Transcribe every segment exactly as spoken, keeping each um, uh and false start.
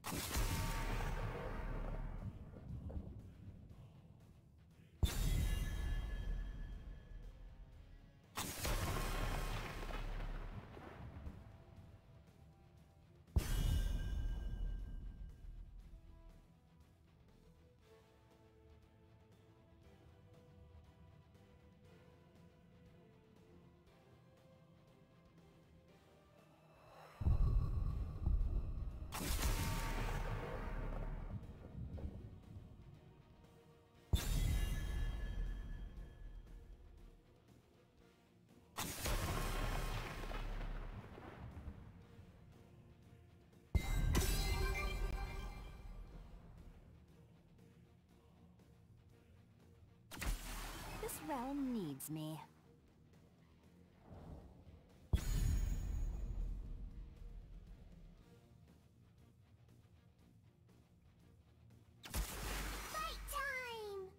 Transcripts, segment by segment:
This realm needs me. Fight time!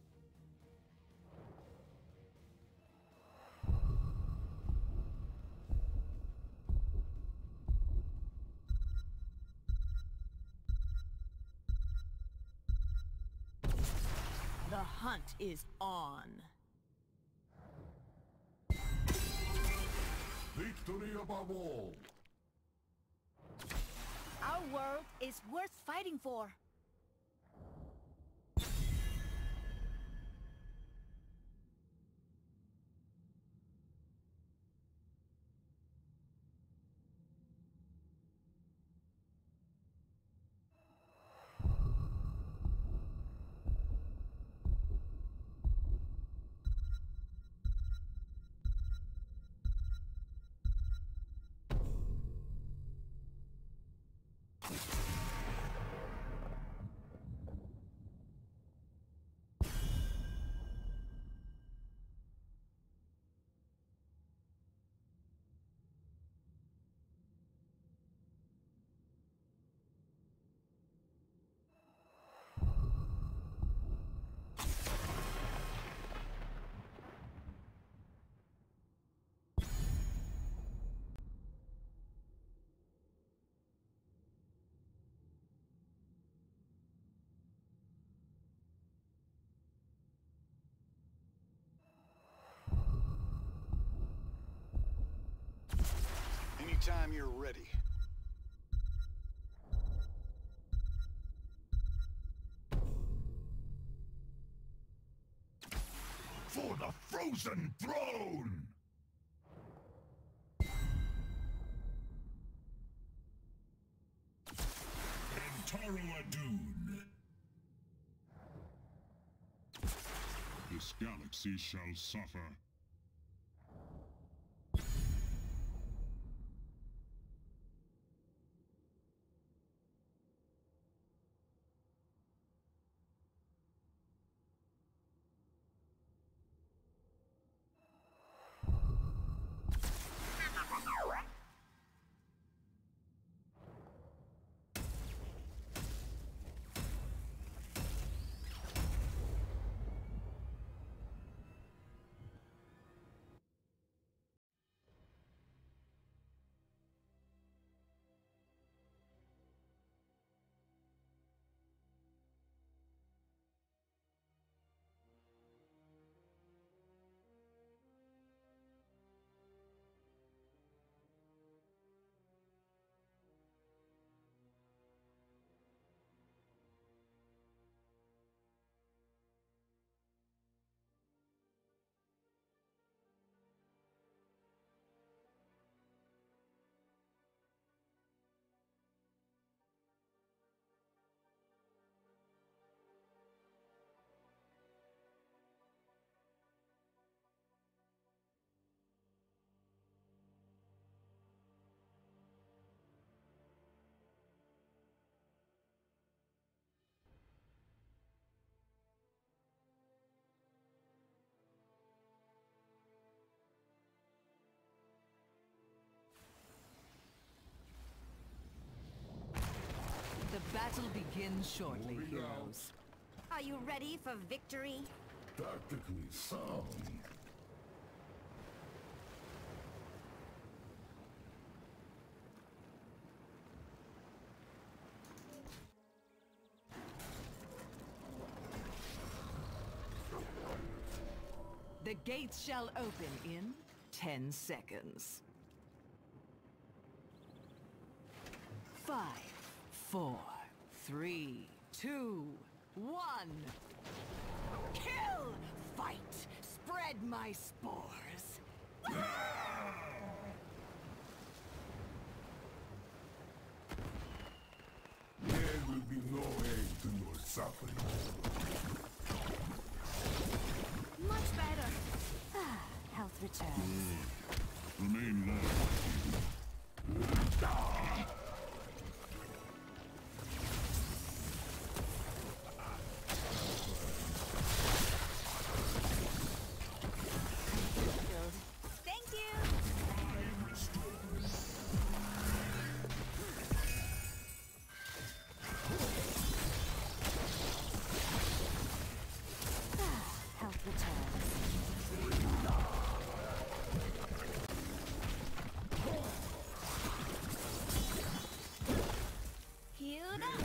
The hunt is on. Victory above all! Our world is worth fighting for. Anytime you're ready. For the Frozen Throne! Entaro Adun! This galaxy shall suffer. The battle begins shortly, Moving out. heroes. Are you ready for victory? Tactically sound. The gates shall open in ten seconds. Five, four, three, two, one. Kill! Fight! Spread my spores! There will be no end to your suffering. Much better. Ah, health returns. Remain low. Thank you. Ah, health returns. Healed up.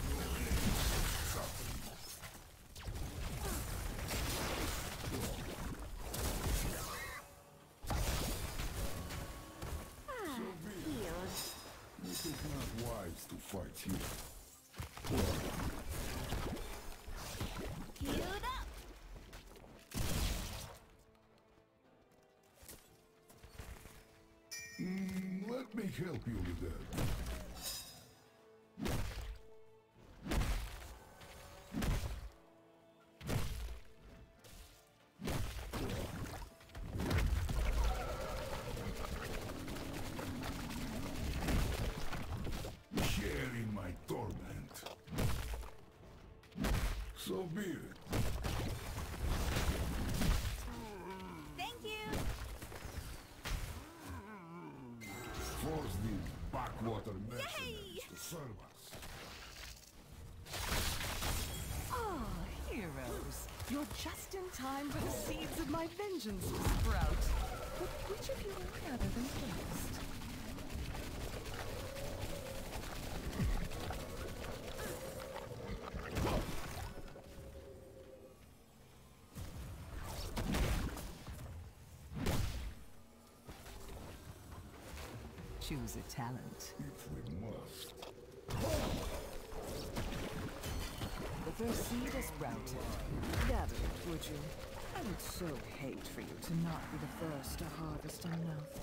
Ah, healed. It is not wise to fight here. Healed up. Mm, let me help you with that. Share in my torment. So be it. Thank you. Force these backwater mercenaries Yay! to serve us. Oh, heroes. You're just in time for the seeds of my vengeance to sprout. But which of you will gather them first? Choose a talent. If we must. The first seed is sprouted. Gather it, would you? I would so hate for you to not be the first to harvest enough.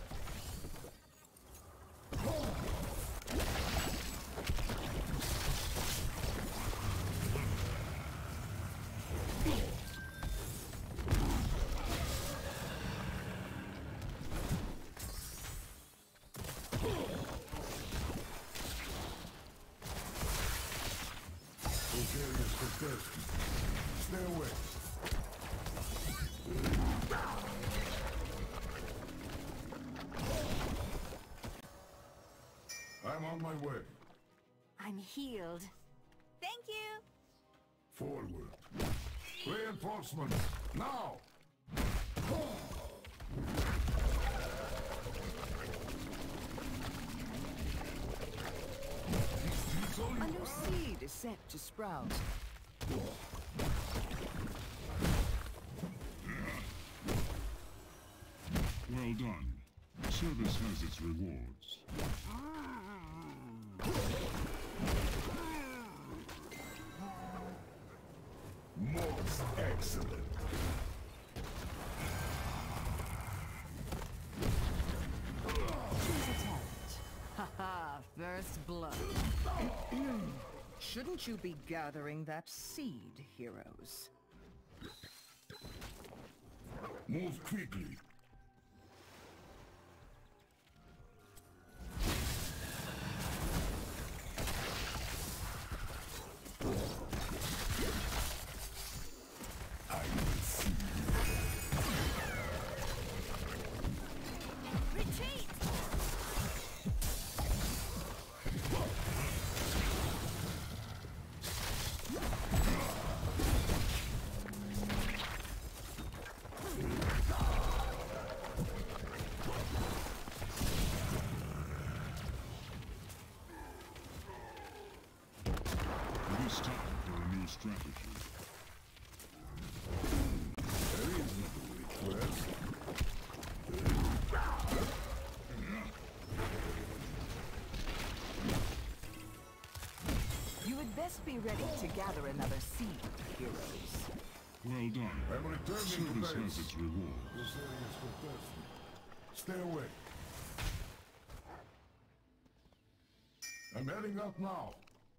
Those areas for thirsty. Stay away. I'm on my way. I'm healed. Thank you. Forward. Reinforcements, now! A new seed is set to sprout. Well done. Service has its rewards. Most excellent. Choose a talent. Haha, first blood. Shouldn't you be gathering that seed, heroes? Move quickly. I will see you. Retreat. Be ready to gather another seed, heroes. Well done. I'm returning to Service base. has its reward. This area is contested. Stay away. I'm heading up now.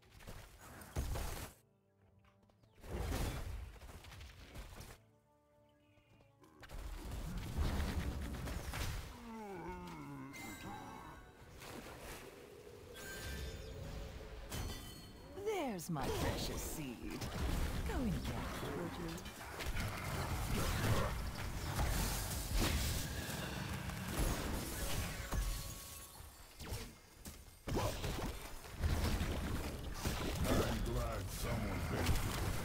There's my precious seed. Go and get it, would you? I'm glad someone did.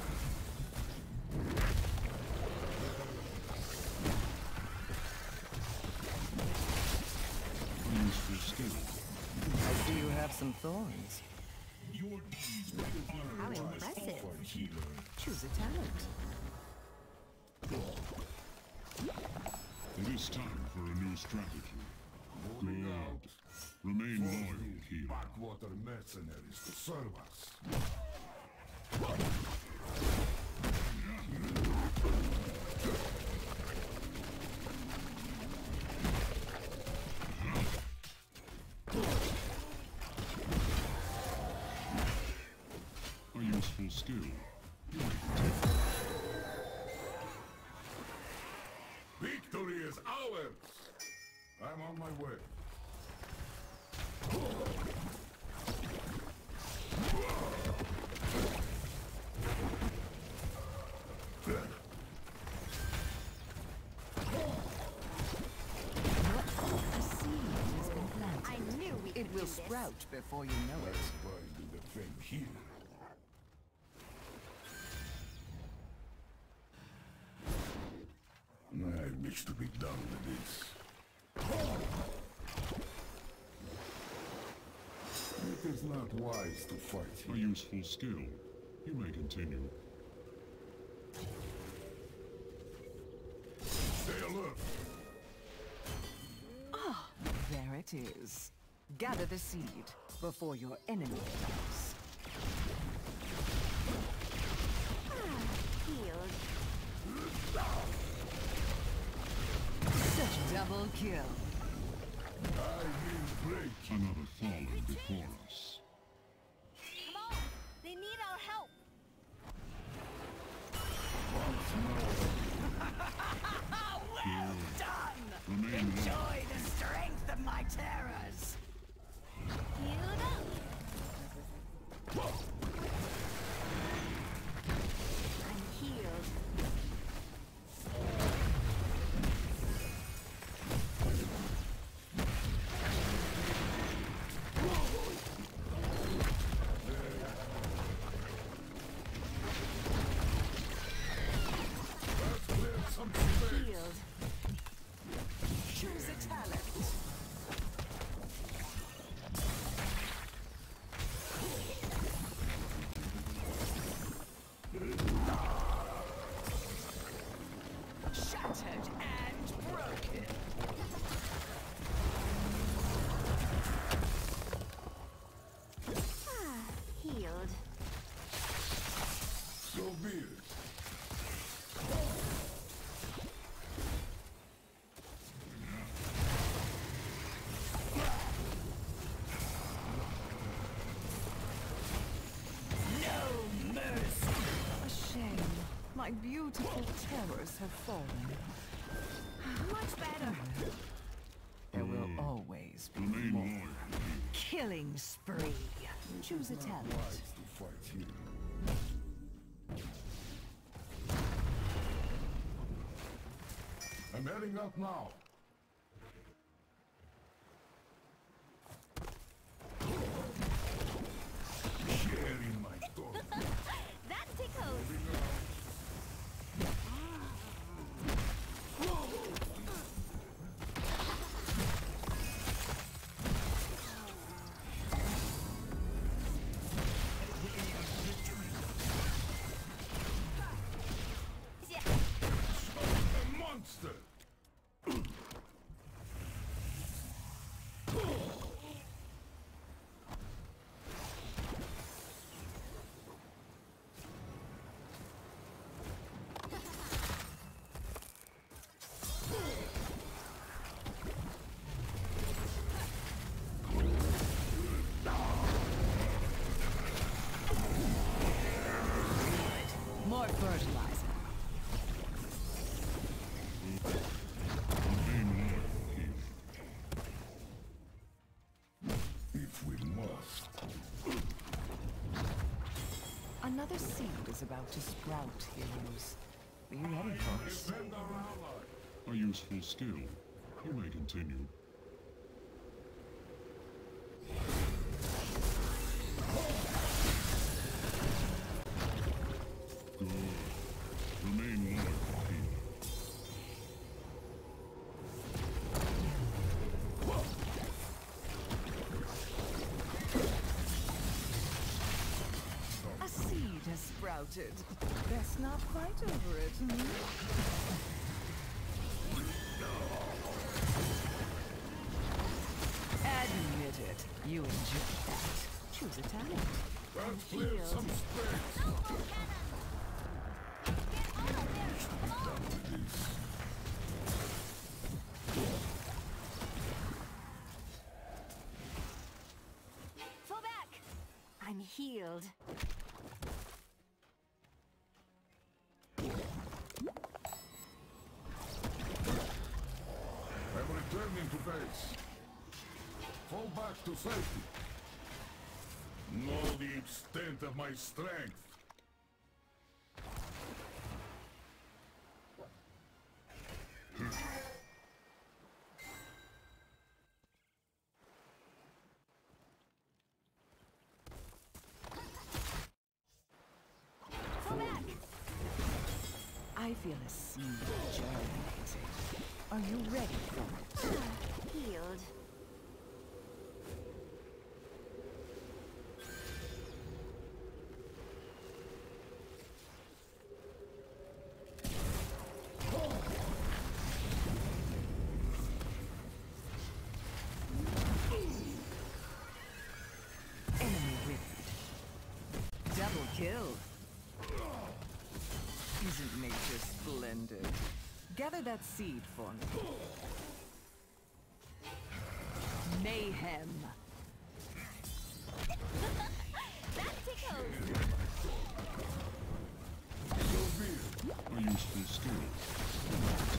Useful skill. I see you have some thorns. Your deeds How impressive. Choose a talent. It is time for a new strategy. Moving out. Good. Remain loyal, hero. Backwater mercenaries to serve us. A useful skill. Victory is ours! I'm on my way. A seed has been planted. I knew we It could will do this. sprout before you know it. Surprised in the fame here. I wish to be done with this. It is not wise to fight A here. useful skill. You may continue. Stay alert. There it is. Gather the seed before your enemy does. Healed. Such double kill. I will break you. Another fallen before us. Come on. They need our help. Well done! Remain loyal. Enjoy the strength of my terrors! Healed up. I'm healed. Let's clear some space. Healed. Choose a talent. Shattered and broken. Ah, healed. So be it. No mercy. A shame. My beautiful terrors have fallen. Much better. There will always be Remain more. loyal. Killing spree. Choose a Not talent. wise to fight here. I'm heading up now. Sharing my thoughts. That tickles. Yeah. A monster! Another seed is about to sprout, heroes. Be ready for it. Defend our ally. A useful skill. You may continue. Good. Remain loyal, healer. A seed has sprouted. Best not fight over it, hmm? Admit it. You enjoy that. Choose a talent. Let's clear some space. Snowball cannon! Get on up there! Come on! Down to this. Fall back! I'm healed. I'm returning to base. Fall back to safety. Know the extent of my strength. Fall back! I feel a seed germinating. Are you ready for it? Healed. Enemy withered. Double kill. Isn't nature splendid? Gather that seed for me. Mayhem. That tickles! Robear. A useful skill.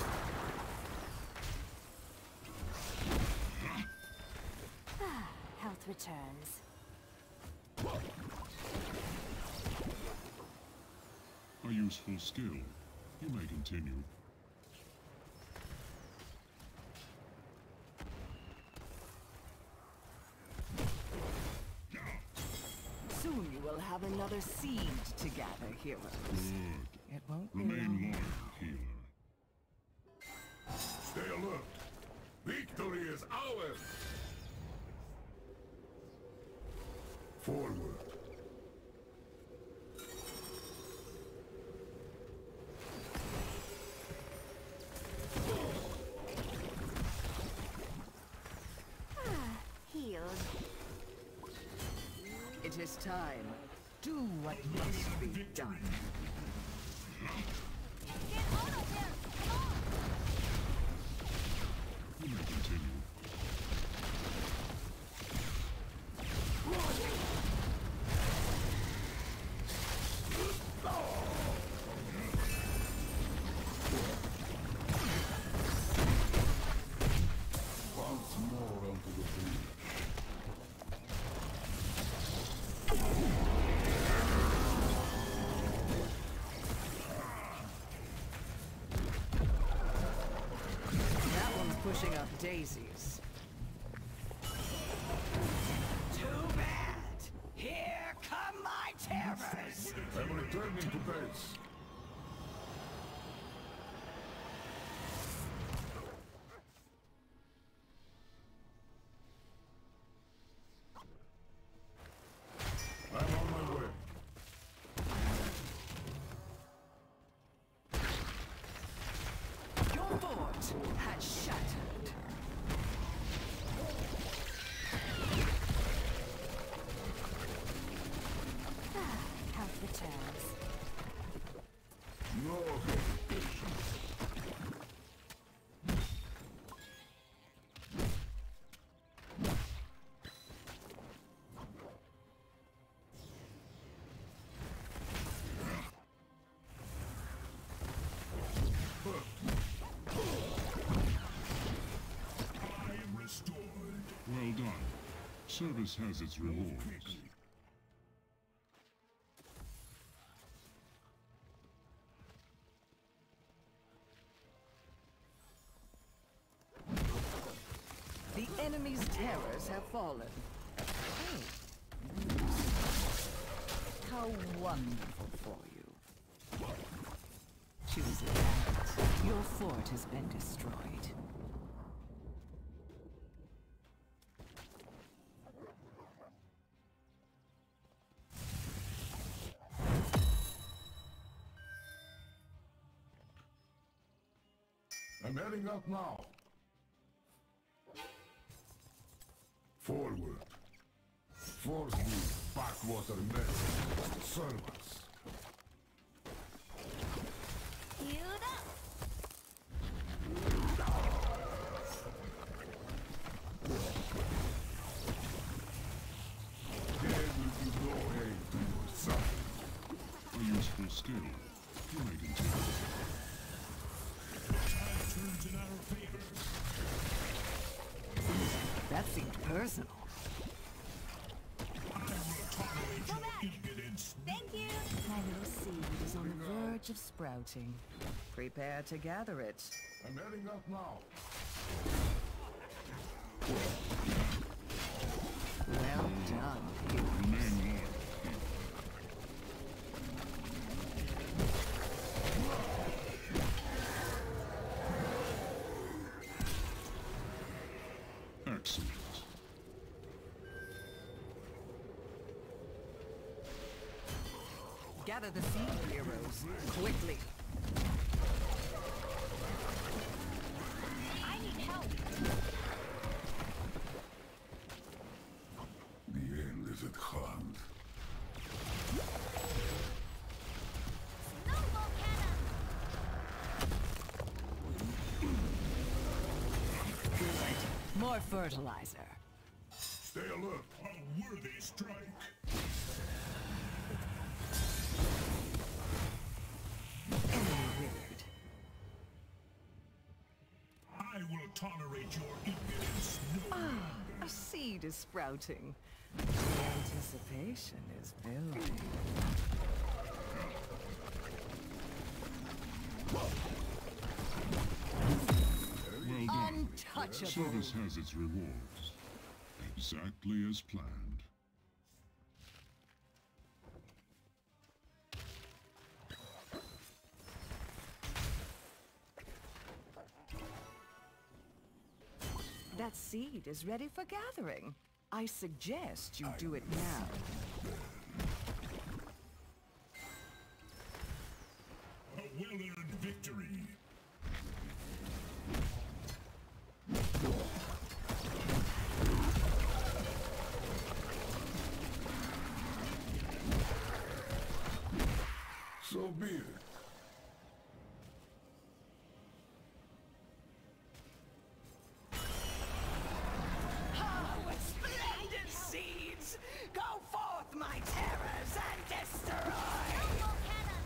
Health returns. A useful skill. You may continue. Soon you will have another seed to gather, heroes. Good. It won't be Remain long. loyal, healer. Stay alert. Victory is ours. Forward. Healed. It is time. Do what must be done. Get on up there! Come on! You may continue. Once more onto the field. That one's pushing up daisies. Too bad! Here come my terrors! I'm returning to base. I'm on my way. Your fort has shattered. Health returns. No hesitation. I am restored. Well done. Service has its rewards. The enemy's terrors have fallen. Oh. How wonderful for you. Choose that. Your fort has been destroyed. I'm heading up now. Forward. Force me, backwater men. Serve us. Queued up. There will be no aid to your suffering. A useful skill. You may continue. Tide turns in our favor. That seemed personal. I will tolerate Go your back. impudence. Thank you. My little seed is on the verge of sprouting. Prepare to gather it. I'm heading up now. Well done. Remain loyal. Excellent. Gather the seed, heroes. Quickly. I need help. The end is at hand. Snowball cannon. Good. More fertilizer. Stay alert. A worthy strike. Enemy withered. I will tolerate your impudence no Ah, a seed is sprouting. The anticipation is building. Well done. Untouchable. Service has its rewards. Exactly as planned. That seed is ready for gathering. I suggest you do it now. A well-earned victory. So be it. Oh, splendid seeds! Go forth, my terrors, and destroy! Snowball cannon.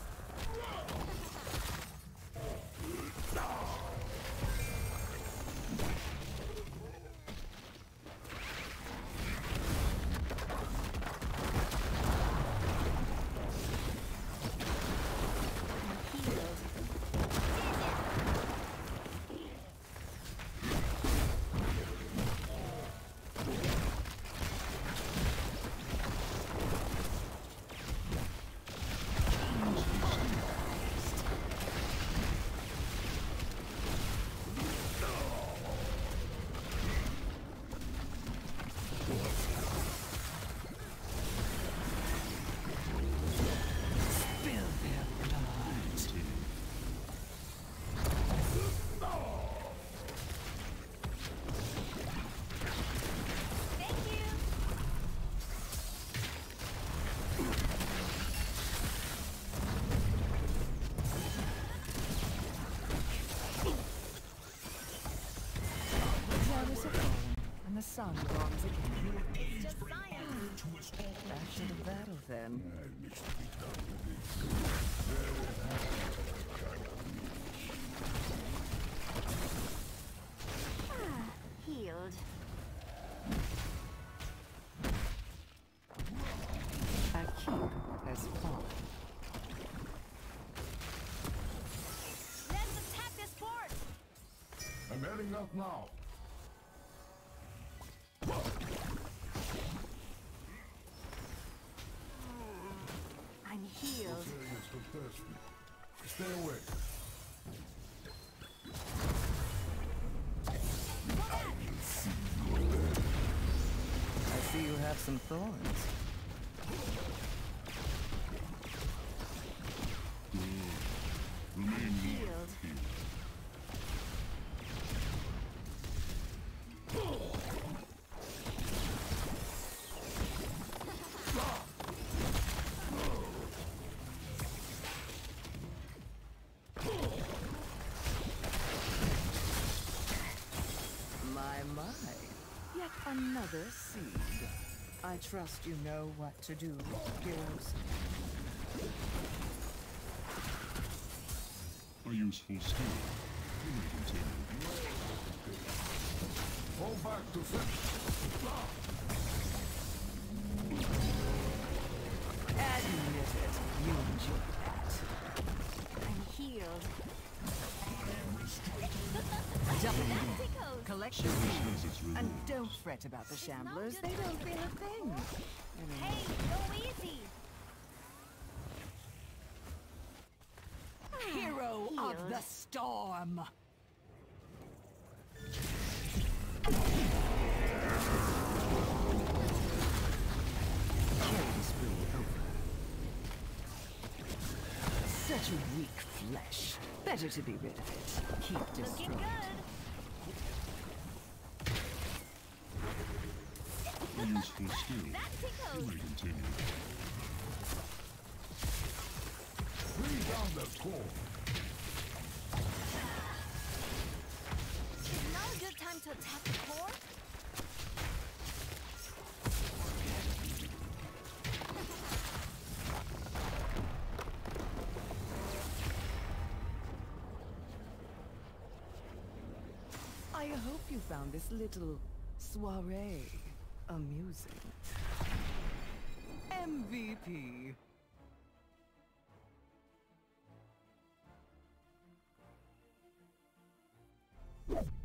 Spill their blood. Thank you. The terrors are gone, and the sun dawns again. It's just science. Back to the battle, then. I wish to be done with this. Ah, healed. A keep has fallen. Let's attack this fort. I'm heading up now. to test me. Stay away. I can see you there. I see you have some thorns. Good. Remain Healed. loyal here. My, my. Yet another seed. I trust you know what to do, heroes. A useful skill. You may continue. Fall back to center. Admit it. You enjoy that. I'm healed. Double Stukov. collect your Service seeds. has its And rewards. don't fret about the shamblers. They don't mean a thing. Anyway. Hey, go easy. Hero of Healed. the storm. Killing spree over. Such weak flesh. Better to be rid of it. Keep Looking destroyed. good. A useful skill. That You tickles. may continue. Bring down the core. Is now a good time to attack the core? I hope you found this little soiree amusing. M V P.